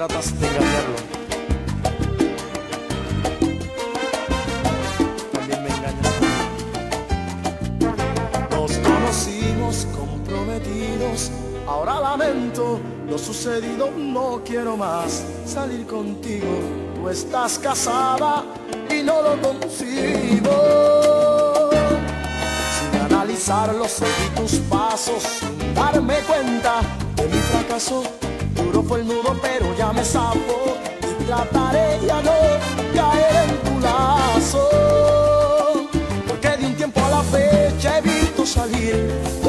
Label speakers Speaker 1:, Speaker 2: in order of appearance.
Speaker 1: tratas de engañarlo. También me engañas. Nos conocimos comprometidos, ahora lamento lo sucedido, no quiero más salir contigo. Tú estás casada y no lo concibo. Sin analizarlo seguí tus pasos, sin darme cuenta de mi fracaso. Duro fue el nudo pero ya me zafo y trataré ya no caer en tu lazo. Porque de un tiempo a la fecha evito salir